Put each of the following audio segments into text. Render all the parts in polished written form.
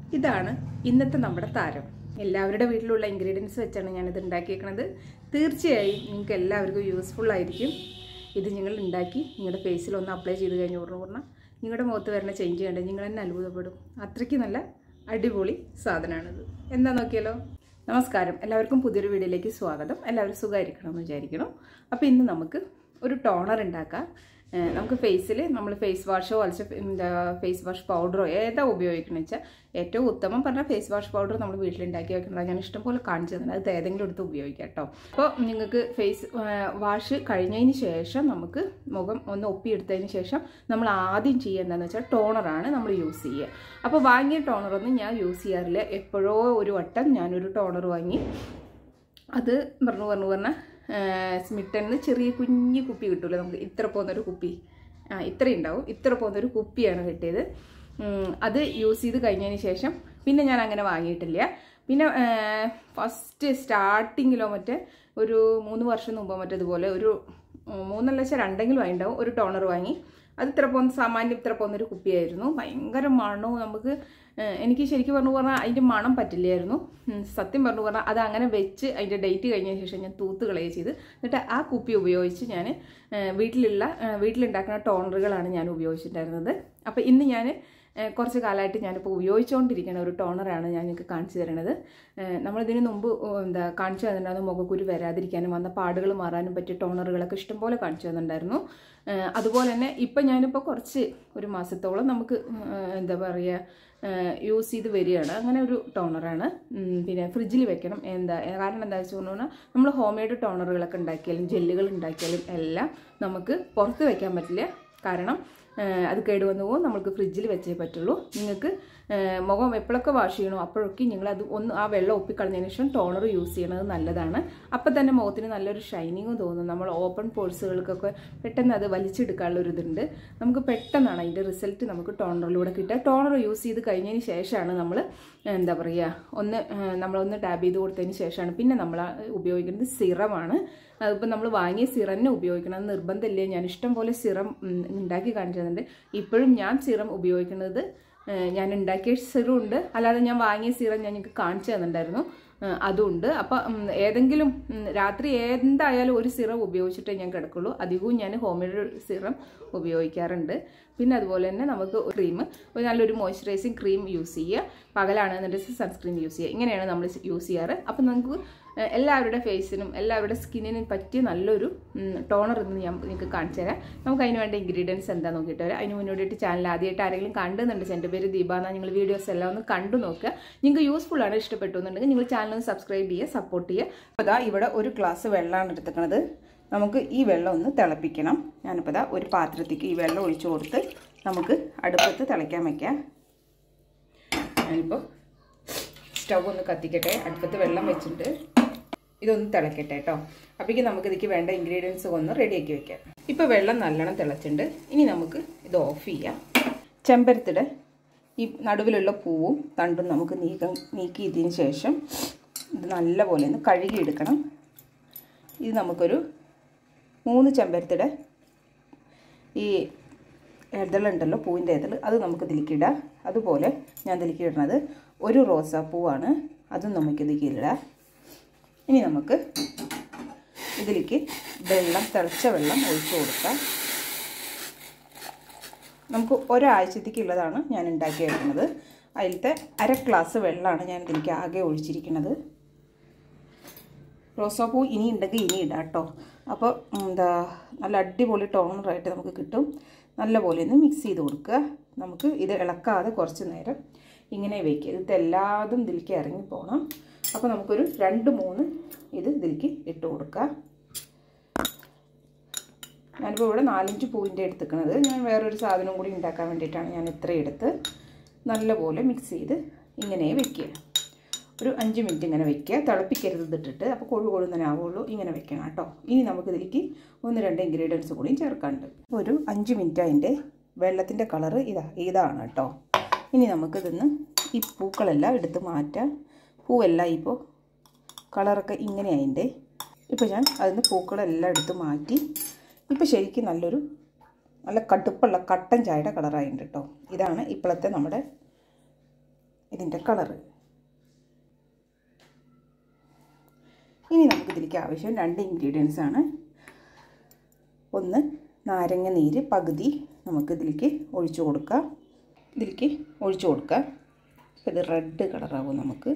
ഇതാണ് ഇന്നത്തെ നമ്മുടെ താരം. എല്ലാവരുടെ വീട്ടിലുള്ള ഇൻഗ്രീഡിയൻസ് വെച്ചാണ് ഞാനിത് ഉണ്ടാക്കിയേക്കുന്നത്. തീർച്ചയായും നിങ്ങൾക്ക് എല്ലാവർക്കും യൂസ്ഫുൾ ആയിരിക്കും. ഇത് നിങ്ങൾ ഉണ്ടാക്കി നിങ്ങളുടെ ഫേസിൽ ഒന്ന് അപ്ലൈ ചെയ്ത് കഴിഞ്ഞ് പറഞ്ഞാൽ നിങ്ങളുടെ മുഖത്ത് വരുന്ന ചേഞ്ച് കണ്ട് നിങ്ങൾ തന്നെ അത്ഭുതപ്പെടും. അത്രയ്ക്ക് നല്ല അടിപൊളി സാധനമാണിത്. എന്താ നോക്കിയാലോ. നമസ്കാരം, എല്ലാവർക്കും പുതിയൊരു വീഡിയോയിലേക്ക് സ്വാഗതം. എല്ലാവരും സുഖമായിരിക്കണമെന്ന് വിചാരിക്കണം. അപ്പോൾ ഇന്ന് നമുക്ക് ഒരു ടോണർ ഉണ്ടാക്കാം. നമുക്ക് ഫേസിൽ നമ്മൾ ഫേസ് വാഷോ ഫേസ് വാഷ് പൗഡറോ ഏതാ ഉപയോഗിക്കണമെന്ന് വെച്ചാൽ ഏറ്റവും ഉത്തമം പറഞ്ഞാൽ ഫേസ് വാഷ് പൗഡർ നമ്മൾ വീട്ടിലുണ്ടാക്കി വെക്കുന്നത് ഞാൻ ഇഷ്ടംപോലെ കാണിച്ചു തന്നെ അത് ഏതെങ്കിലും എടുത്ത് ഉപയോഗിക്കാം കേട്ടോ. അപ്പോൾ നിങ്ങൾക്ക് ഫേസ് വാഷ് കഴിഞ്ഞതിന് ശേഷം നമുക്ക് മുഖം ഒന്ന് ഒപ്പിയെടുത്തതിന് ശേഷം നമ്മൾ ആദ്യം ചെയ്യുന്നതെന്ന് വെച്ചാൽ ടോണറാണ് നമ്മൾ യൂസ് ചെയ്യുക. അപ്പോൾ വാങ്ങിയ ടോണറൊന്നും ഞാൻ യൂസ് ചെയ്യാറില്ല. എപ്പോഴോ ഒരു വട്ടം ഞാനൊരു ടോണർ വാങ്ങി, അത് പറഞ്ഞാൽ സ്മിട്ടന്ന് ചെറിയ കുഞ്ഞു കുപ്പി കിട്ടുമല്ലോ നമുക്ക്, ഇത്ര പോകുന്നൊരു കുപ്പി, ഇത്രയും ഉണ്ടാവും, ഇത്ര പോകുന്നൊരു കുപ്പിയാണ് കിട്ടിയത്. അത് യൂസ് ചെയ്ത് കഴിഞ്ഞതിന് ശേഷം പിന്നെ ഞാൻ അങ്ങനെ വാങ്ങിയിട്ടില്ല. പിന്നെ ഫസ്റ്റ് സ്റ്റാർട്ടിങ്ങിലോ ഒരു 3 വർഷം മുമ്പോ ഇതുപോലെ ഒരു 3 2 ആയിട്ടുണ്ടാവും ഒരു ടോണർ വാങ്ങി. അത് ഇത്ര പോകുന്ന സാമാന്യം ഇത്ര പോകുന്നൊരു കുപ്പിയായിരുന്നു. ഭയങ്കര മണവും നമുക്ക് എനിക്ക് ശരിക്കും പറഞ്ഞാൽ അതിൻ്റെ മണം പറ്റില്ലായിരുന്നു. സത്യം പറഞ്ഞാൽ അത് അങ്ങനെ വെച്ച് അതിൻ്റെ ഡേറ്റ് കഴിഞ്ഞതിന് ശേഷം ഞാൻ തൂത്ത് കളയുക ചെയ്ത്. എന്നിട്ട് ആ കുപ്പി ഉപയോഗിച്ച് ഞാൻ വീട്ടിലുണ്ടാക്കുന്ന ടോണറുകളാണ് ഞാൻ ഉപയോഗിച്ചിട്ടുണ്ടായിരുന്നത്. അപ്പോൾ ഇന്ന് ഞാൻ കുറച്ച് കാലമായിട്ട് ഞാനിപ്പോൾ ഉപയോഗിച്ചുകൊണ്ടിരിക്കുന്ന ഒരു ടോണറാണ് ഞാൻ നിങ്ങൾക്ക് കാണിച്ചു തരുന്നത്. നമ്മളിതിന് മുമ്പ് കാണിച്ചു തന്നിട്ടുണ്ടായിരുന്നു മുഖക്കുരു വരാതിരിക്കാനും വന്ന പാടുകൾ മാറാനും പറ്റിയ ടോണറുകളൊക്കെ ഇഷ്ടംപോലെ കാണിച്ചു തന്നിട്ടുണ്ടായിരുന്നു. അതുപോലെ തന്നെ ഇപ്പം ഞാനിപ്പോൾ കുറച്ച് ഒരു മാസത്തോളം നമുക്ക് യൂസ് ചെയ്ത് വരികയാണ്. അങ്ങനെ ഒരു ടോണറാണ്. പിന്നെ ഫ്രിഡ്ജിൽ വെക്കണം. കാരണം എന്താ വെച്ച് പറഞ്ഞാൽ നമ്മൾ ഹോം മെയ്ഡ് ടോണറുകളൊക്കെ ഉണ്ടാക്കിയാലും ജെല്ലുകൾ ഉണ്ടാക്കിയാലും എല്ലാം നമുക്ക് പുറത്ത് വയ്ക്കാൻ പറ്റില്ല. കാരണം അത് കേടുവന്നു പോകും. നമുക്ക് ഫ്രിഡ്ജിൽ വെച്ചേ പറ്റുള്ളൂ. നിങ്ങൾക്ക് മുഖം എപ്പോഴൊക്കെ വാഷ് ചെയ്യണോ അപ്പോഴൊക്കെ നിങ്ങൾ അത് ആ വെള്ളം ഒപ്പിക്കളഞ്ഞതിന് ശേഷം ടോണർ യൂസ് ചെയ്യണത് നല്ലതാണ്. അപ്പം തന്നെ മുഖത്തിന് നല്ലൊരു ഷൈനിങ്ങും തോന്നും. നമ്മൾ ഓപ്പൺ പോഴ്സുകൾക്കൊക്കെ പെട്ടെന്ന് അത് വലിച്ചെടുക്കാനുള്ളൊരു ഇതുണ്ട്. നമുക്ക് പെട്ടെന്നാണ് അതിൻ്റെ റിസൾട്ട് നമുക്ക് ടോണറിലൂടെ കിട്ടുക. ടോണർ യൂസ് ചെയ്ത് കഴിഞ്ഞതിന് ശേഷമാണ് നമ്മൾ നമ്മളൊന്ന് ടാബ് ചെയ്ത് കൊടുത്തതിന് ശേഷമാണ് പിന്നെ നമ്മൾ ഉപയോഗിക്കുന്നത് സിറമാണ്. അതിപ്പോൾ നമ്മൾ വാങ്ങിയ സിറം തന്നെ ഉപയോഗിക്കണം നിർബന്ധമില്ലേ. ഞാൻ ഇഷ്ടം പോലെ സിറം ഉണ്ടാക്കി കാണിച്ചു തന്നിട്ടുണ്ട്. ഇപ്പോഴും ഞാൻ സിറം ഉപയോഗിക്കുന്നത് ഞാൻ ഉണ്ടാക്കിയ സിറം ഉണ്ട്, അല്ലാതെ ഞാൻ വാങ്ങിയ സിറം ഞാൻ നിങ്ങൾക്ക് കാണിച്ചു തന്നിട്ടുണ്ടായിരുന്നു, അതുണ്ട്. അപ്പം ഏതെങ്കിലും രാത്രി എന്തായാലും ഒരു സിറം ഉപയോഗിച്ചിട്ടേ ഞാൻ കിടക്കുള്ളൂ. അധികവും ഞാൻ ഹോം മെയ്ഡ് സിറം ഉപയോഗിക്കാറുണ്ട്. പിന്നെ അതുപോലെ തന്നെ നമുക്ക് നല്ലൊരു മോയ്സ്ചറൈസിങ് ക്രീം യൂസ് ചെയ്യുക. പകലാണെന്നുണ്ടെങ്കിൽ സൺസ്ക്രീൻ യൂസ് ചെയ്യുക. ഇങ്ങനെയാണ് നമ്മൾ യൂസ് ചെയ്യാറ്. അപ്പം നമുക്ക് എല്ലാവരുടെ ഫേസിനും എല്ലാവരുടെ സ്കിന്നിനും പറ്റിയ നല്ലൊരു ടോണർ എന്ന് ഞാൻ നിങ്ങൾക്ക് കാണിച്ചു തരാം. നമുക്ക് അതിന് വേണ്ട ഇൻഗ്രീഡിയൻസ് എന്താ നോക്കിയിട്ട് വരാം. അതിന് മുന്നോട്ട് ചാനൽ ആദ്യമായിട്ട് ആരെങ്കിലും കണ്ടുന്നുണ്ട്, എൻ്റെ പേര് ദീപ എന്നാണ്. നിങ്ങൾ വീഡിയോസ് എല്ലാം ഒന്ന് കണ്ടു നോക്കുക. നിങ്ങൾക്ക് യൂസ്ഫുൾ ആണ്, ഇഷ്ടപ്പെട്ടു എന്നുണ്ടെങ്കിൽ നിങ്ങൾ ചാനൽ ഒന്ന് സബ്സ്ക്രൈബ് ചെയ്യുക, സപ്പോർട്ട് ചെയ്യുക. അപ്പോൾ അതാ ഇവിടെ ഒരു ഗ്ലാസ് വെള്ളമാണ് എടുത്തിരിക്കുന്നത്. നമുക്ക് ഈ വെള്ളം ഒന്ന് തിളപ്പിക്കണം. ഞാനിപ്പോൾ ഇതാ ഒരു പാത്രത്തേക്ക് ഈ വെള്ളം ഒഴിച്ചു കൊടുത്ത് നമുക്ക് അടുപ്പത്ത് തിളയ്ക്കാൻ വയ്ക്കാം. ഞാനിപ്പോൾ സ്റ്റൗ ഒന്ന് കത്തിക്കട്ടെ. അടുപ്പത്ത് വെള്ളം വെച്ചിട്ട് ഇതൊന്ന് തിളക്കട്ടെ കേട്ടോ. അപ്പോഴേക്കും നമുക്ക് ഇതിലേക്ക് വേണ്ട ഇൻഗ്രീഡിയൻസ് ഒന്ന് റെഡിയാക്കി വെക്കാം. ഇപ്പോൾ വെള്ളം നല്ലോണം തിളച്ചിട്ടുണ്ട്. ഇനി നമുക്ക് ഇത് ഓഫ് ചെയ്യാം. ചെമ്പരത്തിയുടെ ഈ നടുവിലുള്ള പൂവും തണ്ടും നമുക്ക് നീക്കിയതിന് ശേഷം ഇത് നല്ലപോലെ ഒന്ന് കഴുകിയെടുക്കണം. ഇത് നമുക്കൊരു 3 ചെമ്പരത്തിയുടെ ഈ ഇതളുണ്ടല്ലോ, പൂവിൻ്റെ ഇതൾ, അത് നമുക്ക് ഇതിലേക്കിടാം. അതുപോലെ ഞാൻ ഇതിലേക്ക് ഇടുന്നത് ഒരു റോസാപ്പൂവാണ്, അതും നമുക്ക് ഇതിലേക്കിടാം. ഇനി നമുക്ക് ഇതിലേക്ക് തിളച്ച വെള്ളം ഒഴിച്ചു കൊടുക്കാം. നമുക്ക് ഒരാഴ്ചത്തേക്കുള്ളതാണ് ഞാൻ ഉണ്ടാക്കി വെക്കുന്നത്. അതിലത്തെ 1/2 ഗ്ലാസ് വെള്ളമാണ് ഞാൻ ഇതിലേക്ക് ആകെ ഒഴിച്ചിരിക്കുന്നത്. റോസാപ്പൂ ഇനി ഉണ്ടെങ്കിൽ ഇനി ഇടാം കേട്ടോ. അപ്പോൾ നല്ല അടിപൊളി ടോണറായിട്ട് നമുക്ക് കിട്ടും. നല്ലപോലെ ഒന്ന് മിക്സ് ചെയ്ത് കൊടുക്കുക. നമുക്ക് ഇത് ഇളക്കാതെ കുറച്ച് നേരം ഇങ്ങനെ വയ്ക്കുക. ഇത് എല്ലാതും ഇതിലേക്ക് ഇറങ്ങി പോകണം. അപ്പോൾ നമുക്കൊരു 2-3 ഇത് ഇതിലേക്ക് ഇട്ട് കൊടുക്കുക. ഞാനിപ്പോൾ ഇവിടെ 4-5 പൂവിൻ്റെ എടുത്തിരിക്കുന്നത്. ഞാൻ വേറൊരു സാധനം കൂടി ഉണ്ടാക്കാൻ വേണ്ടിയിട്ടാണ് ഞാൻ ഇത്രയും എടുത്ത് നല്ലപോലെ മിക്സ് ചെയ്ത് ഇങ്ങനെ വയ്ക്കുക. ഒരു 5 മിനിറ്റ് ഇങ്ങനെ വയ്ക്കുക. തിളപ്പിക്കരുത് ഇതിട്ടിട്ട്, അപ്പോൾ കൊഴു തന്നെ ആവുള്ളൂ. ഇങ്ങനെ വെക്കണം കേട്ടോ. ഇനി നമുക്കിതിലേക്ക് 1-2 ഇൻഗ്രീഡിയൻസ് കൂടിയും ചേർക്കാനുണ്ട്. ഒരു 5 മിനിറ്റ് അതിൻ്റെ വെള്ളത്തിൻ്റെ കളറ് ഇതാണ് കേട്ടോ. ഇനി നമുക്കിതൊന്ന് ഈ പൂക്കളെല്ലാം എടുത്ത് മാറ്റാം. പൂവെല്ലാം ഇപ്പോൾ കളറൊക്കെ ഇങ്ങനെ അതിൻ്റെ ഇപ്പോൾ ഞാൻ അതിന് പൂക്കളെല്ലാം എടുത്ത് മാറ്റി. ഇപ്പോൾ ശരിക്കും നല്ല കടുപ്പുള്ള കട്ടൻ ചായയുടെ കളറായിട്ടുണ്ട് കേട്ടോ. ഇതാണ് ഇപ്പോഴത്തെ നമ്മുടെ ഇതിൻ്റെ കളറ്. ഇനി നമുക്കിതിലേക്ക് ആവശ്യം 2 ഇൻഗ്രീഡിയൻസ് ആണ്. ഒന്ന് നാരങ്ങ നീര് പകുതി നമുക്കിതിലേക്ക് ഒഴിച്ചു കൊടുക്കാം. അപ്പോൾ ഇത് റെഡ് കളറാകും നമുക്ക്.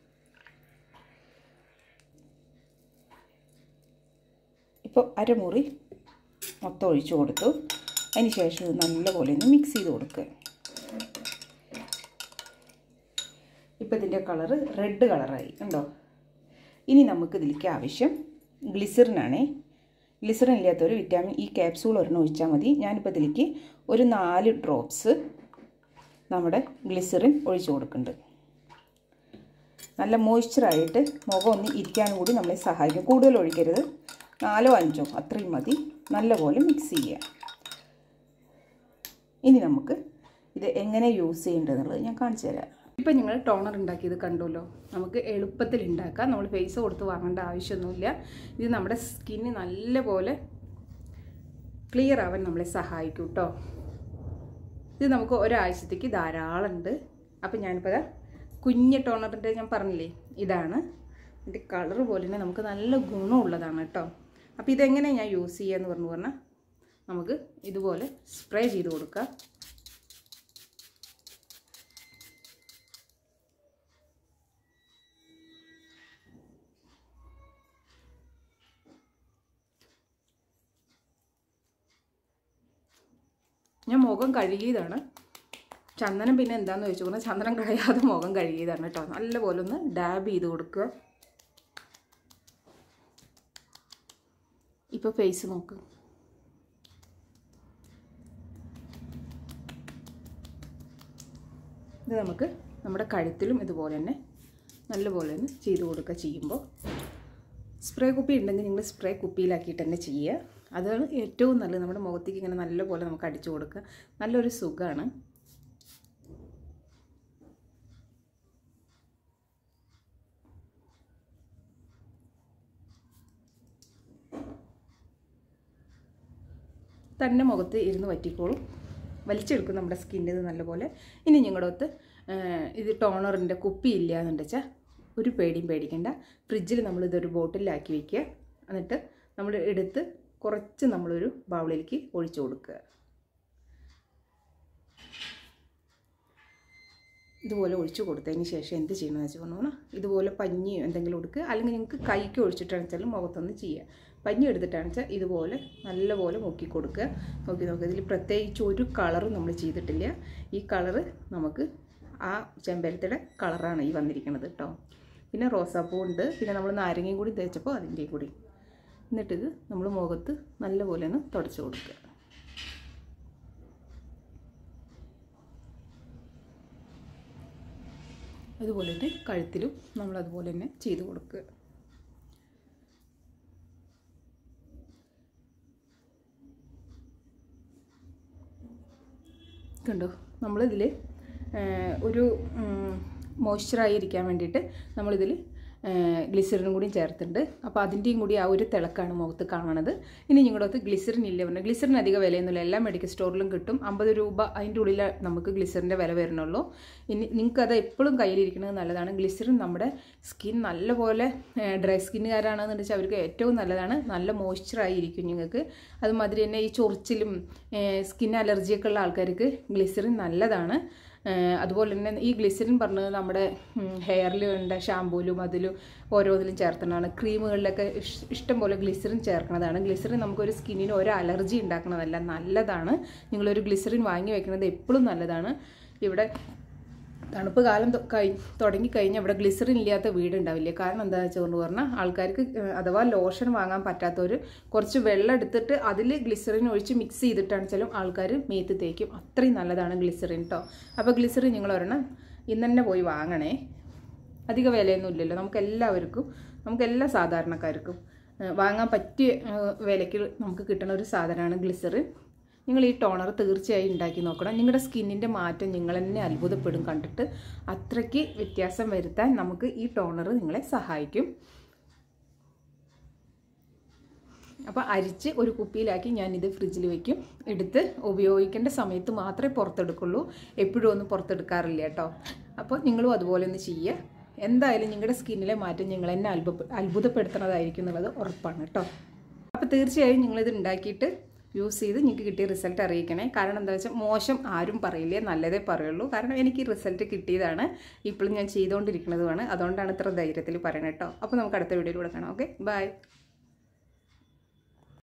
ഇപ്പോൾ അരമുറി മൊത്തം ഒഴിച്ചു കൊടുത്തു. അതിന് ശേഷം ഇത് നല്ലപോലെ ഒന്ന് മിക്സ് ചെയ്ത് കൊടുക്കുക. ഇപ്പോൾ ഇതിൻ്റെ കളറ് റെഡ് കളറായി കണ്ടോ. ഇനി നമുക്കിതിലേക്ക് ആവശ്യം ഗ്ലിസറിനാണേ. ഗ്ലിസറിൻ ഇല്ലാത്തൊരു വിറ്റാമിൻ ഇ ക്യാപ്സൂൾ ഒരെണ്ണം ഒഴിച്ചാൽ മതി. ഞാനിപ്പോൾ ഇതിലേക്ക് ഒരു 4 ഡ്രോപ്സ് നമ്മുടെ ഗ്ലിസറിൻ ഒഴിച്ചു കൊടുക്കുന്നുണ്ട്. നല്ല മോയ്സ്ചറായിട്ട് മുഖം ഒന്ന് ഇരിക്കാനും കൂടി നമ്മളെ സഹായിക്കും. കൂടുതൽ ഒഴിക്കരുത്, 4 5 അത്രയും മതി. നല്ലപോലെ മിക്സ് ചെയ്യുക. ഇനി നമുക്ക് ഇത് എങ്ങനെ യൂസ് ചെയ്യേണ്ടതെന്നുള്ളത് ഞാൻ കാണിച്ചു തരാം. ഇപ്പം നിങ്ങൾ ടോണർ ഉണ്ടാക്കിയത് കണ്ടുല്ലോ. നമുക്ക് എളുപ്പത്തിൽ ഉണ്ടാക്കാം. നമ്മൾ പൈസ കൊടുത്ത് വാങ്ങേണ്ട ആവശ്യമൊന്നുമില്ല. ഇത് നമ്മുടെ സ്കിന്ന് നല്ലപോലെ ക്ലിയർ ആവാൻ നമ്മളെ സഹായിക്കും കേട്ടോ. ഇത് നമുക്ക് ഒരാഴ്ചത്തേക്ക് ധാരാളം ഉണ്ട്. അപ്പം ഞാനിപ്പോൾ കുഞ്ഞ് ടോണറിൻ്റെ ഞാൻ പറഞ്ഞില്ലേ, ഇതാണ്. ഇതിൻ്റെ കളർ പോലെ തന്നെ നമുക്ക് നല്ല ഗുണമുള്ളതാണ് കേട്ടോ. അപ്പോൾ ഇതെങ്ങനെ ഞാൻ യൂസ് ചെയ്യുക എന്ന് പറഞ്ഞാൽ നമുക്ക് ഇതുപോലെ സ്പ്രേ ചെയ്ത് കൊടുക്കാം. ഞാൻ മുഖം കഴുകിയതാണ്. ചന്ദനം പിന്നെ എന്താണെന്ന് ചോദിച്ചു പറഞ്ഞാൽ ചന്ദനം കളയാതെ മുഖം കഴുകിയതാണ് കേട്ടോ. നല്ലപോലെ ഒന്ന് ഡാബ് ചെയ്ത് കൊടുക്കുക. ഇപ്പോൾ ഫേസ് നോക്ക്. ഇത് നമുക്ക് നമ്മുടെ കഴുത്തിലും ഇതുപോലെ തന്നെ നല്ലപോലെ ഒന്ന് ചെയ്ത് കൊടുക്കുക. ചെയ്യുമ്പോൾ സ്പ്രേ കുപ്പി ഉണ്ടെങ്കിൽ നിങ്ങൾ സ്പ്രേ കുപ്പിയിലാക്കിയിട്ട് തന്നെ ചെയ്യുക. അതാണ് ഏറ്റവും നല്ലത്. നമ്മുടെ മുഖത്തേക്ക് ഇങ്ങനെ നല്ലപോലെ നമുക്ക് അടിച്ചു കൊടുക്കുക. നല്ലൊരു സുഖമാണ്. തന്നെ മുഖത്ത് ഇരുന്ന് വറ്റിക്കോളും. വലിച്ചെടുക്കും നമ്മുടെ സ്കിന്നിൽ നല്ലപോലെ. ഇനി നിങ്ങളുടെ ഒത്ത് ഇത് ടോണറിൻ്റെ കുപ്പി ഇല്ല എന്നുണ്ടെച്ചാൽ ഒരു പേടിയും പേടിക്കണ്ട. ഫ്രിഡ്ജിൽ നമ്മളിതൊരു ബോട്ടിലാക്കി വയ്ക്കുക. എന്നിട്ട് നമ്മൾ എടുത്ത് കുറച്ച് നമ്മളൊരു ബൗളിലേക്ക് ഒഴിച്ചു കൊടുക്കുക. ഇതുപോലെ ഒഴിച്ചു കൊടുത്തതിന് ശേഷം എന്ത് ചെയ്യണമെന്ന് വെച്ച് പറഞ്ഞാൽ ഇതുപോലെ പഞ്ഞി എന്തെങ്കിലും എടുക്കുക. അല്ലെങ്കിൽ നിങ്ങൾക്ക് കൈക്ക് ഒഴിച്ചിട്ടാണെന്ന് വെച്ചാൽ മുഖത്തൊന്ന് ചെയ്യുക. പഞ്ഞി എടുത്തിട്ടാണെന്ന് വെച്ചാൽ ഇതുപോലെ നല്ലപോലെ നോക്കി കൊടുക്കുക. നോക്കി ഇതിൽ പ്രത്യേകിച്ച് ഒരു കളറും നമ്മൾ ചെയ്തിട്ടില്ല. ഈ കളറ് നമുക്ക് ആ ചെമ്പരത്തിയുടെ കളറാണ് ഈ വന്നിരിക്കുന്നത് കേട്ടോ. പിന്നെ റോസാപ്പൂ ഉണ്ട്. പിന്നെ നമ്മൾ നാരങ്ങയും കൂടി തേച്ചപ്പോൾ അതിൻ്റെയും കൂടി. എന്നിട്ടിത് നമ്മൾ മുഖത്ത് നല്ലപോലെ ഒന്ന് തുടച്ചു കൊടുക്കുക. അതുപോലെ തന്നെ കഴുത്തിലും നമ്മളതുപോലെ തന്നെ ചെയ്ത് കൊടുക്കുക. കണ്ടോ, നമ്മളിതിൽ ഒരു മോയ്സ്ചറായിരിക്കാൻ വേണ്ടിയിട്ട് നമ്മളിതിൽ ഗ്ലിസറിനും കൂടി ചേർത്തിട്ടുണ്ട്. അപ്പോൾ അതിൻ്റെയും കൂടി ആ ഒരു തിളക്കാണ് മുഖത്ത് കാണുന്നത്. ഇനി നിങ്ങളുടെ അടുത്ത് ഗ്ലിസറിൻ ഇല്ല പറഞ്ഞാൽ ഗ്ലിസറിന് അധികം വിലയൊന്നുമില്ല. എല്ലാ മെഡിക്കൽ സ്റ്റോറിലും കിട്ടും. 50 രൂപ അതിൻ്റെ ഉള്ളിൽ നമുക്ക് ഗ്ലിസറിൻ്റെ വില വരുന്നുള്ളൂ. ഇനി നിങ്ങൾക്കത് എപ്പോഴും കയ്യിലിരിക്കുന്നത് നല്ലതാണ്. ഗ്ലിസറിൻ നമ്മുടെ സ്കിൻ നല്ലപോലെ ഡ്രൈ സ്കിന്നുകാരാണെന്ന് വെച്ചാൽ അവർക്ക് ഏറ്റവും നല്ലതാണ്. നല്ല മോയ്സ്ചറായിരിക്കും നിങ്ങൾക്ക്. അതുമാതിരി തന്നെ ഈ ചൊറിച്ചിലും സ്കിൻ അലർജിയൊക്കെ ഉള്ള ആൾക്കാർക്ക് ഗ്ലിസറിൻ നല്ലതാണ്. അതുപോലെ തന്നെ ഈ ഗ്ലിസറിൻ പറഞ്ഞത് നമ്മുടെ ഹെയറിൽ വേണ്ട ഷാമ്പൂലും അതിലും ഓരോന്നിലും ചേർക്കുന്നതാണ്. ക്രീമുകളിലൊക്കെ ഇഷ്ടം പോലെ ഗ്ലിസറിൻ ചേർക്കുന്നതാണ്. ഗ്ലിസറിൻ നമുക്കൊരു സ്കിന്നിന് ഒരു അലർജി ഉണ്ടാക്കുന്നതല്ല, നല്ലതാണ്. നിങ്ങളൊരു ഗ്ലിസറിൻ വാങ്ങി വയ്ക്കുന്നത് എപ്പോഴും നല്ലതാണ്. ഇവിടെ തണുപ്പ് കാലം തുടങ്ങിക്കഴിഞ്ഞാൽ ഇവിടെ ഗ്ലിസറിൻ ഇല്ലാത്ത വീടുണ്ടാവില്ല. കാരണം എന്താണെന്ന് വെച്ചുകൊണ്ട് പറഞ്ഞാൽ ആൾക്കാർക്ക് അഥവാ ലോഷൻ വാങ്ങാൻ പറ്റാത്തവർ കുറച്ച് വെള്ളം എടുത്തിട്ട് അതിൽ ഗ്ലിസറിൻ ഒഴിച്ച് മിക്സ് ചെയ്തിട്ടാണ് ചില ആൾക്കാർ മേത്ത് തേക്കും. അത്രയും നല്ലതാണ് ഗ്ലിസറിൻ കേട്ടോ. അപ്പോൾ ഗ്ലിസറിൻ നിങ്ങൾ ഒരെണ്ണം ഇന്ന് തന്നെ പോയി വാങ്ങണേ. അധിക വിലയൊന്നും ഇല്ലല്ലോ. നമുക്കെല്ലാ സാധാരണക്കാർക്കും വാങ്ങാൻ പറ്റിയ വിലയ്ക്ക് നമുക്ക് കിട്ടുന്ന ഒരു സാധനമാണ് ഗ്ലിസറിൻ. നിങ്ങൾ ഈ ടോണർ തീർച്ചയായും ഉണ്ടാക്കി നോക്കണം. നിങ്ങളുടെ സ്കിന്നിൻ്റെ മാറ്റം നിങ്ങൾ തന്നെ അത്ഭുതപ്പെടും കണ്ടിട്ട്. അത്രയ്ക്ക് വ്യത്യാസം വരുത്താൻ നമുക്ക് ഈ ടോണർ നിങ്ങളെ സഹായിക്കും. അപ്പോൾ അരിച്ച് ഒരു കുപ്പിയിലാക്കി ഞാനിത് ഫ്രിഡ്ജിൽ വെക്കും. എടുത്ത് ഉപയോഗിക്കേണ്ട സമയത്ത് മാത്രമേ പുറത്തെടുക്കുള്ളൂ, എപ്പോഴും ഒന്നും പുറത്തെടുക്കാറില്ല കേട്ടോ. അപ്പോൾ നിങ്ങളും അതുപോലെ ഒന്ന് ചെയ്യുക. എന്തായാലും നിങ്ങളുടെ സ്കിന്നിലെ മാറ്റം നിങ്ങൾ എന്നെ അത്ഭുതപ്പെടുത്തുന്നതായിരിക്കും എന്നുള്ളത് ഉറപ്പാണ് കേട്ടോ. അപ്പോൾ തീർച്ചയായും നിങ്ങളിത് ഉണ്ടാക്കിയിട്ട് യൂസ് ചെയ്ത് നിങ്ങൾക്ക് കിട്ടിയ റിസൾട്ട് അറിയിക്കണേ. കാരണം എന്താ വെച്ചാൽ മോശം ആരും പറയില്ലേ, നല്ലതേ പറയുള്ളൂ. കാരണം എനിക്ക് റിസൾട്ട് കിട്ടിയതാണ്, ഇപ്പോഴും ഞാൻ ചെയ്തുകൊണ്ടിരിക്കുന്നതുമാണ്. അതുകൊണ്ടാണ് ഇത്ര ധൈര്യത്തിൽ പറയണത് കേട്ടോ. അപ്പോൾ നമുക്ക് അടുത്ത വീഡിയോയിലൂടെ കാണാം. Okay, by.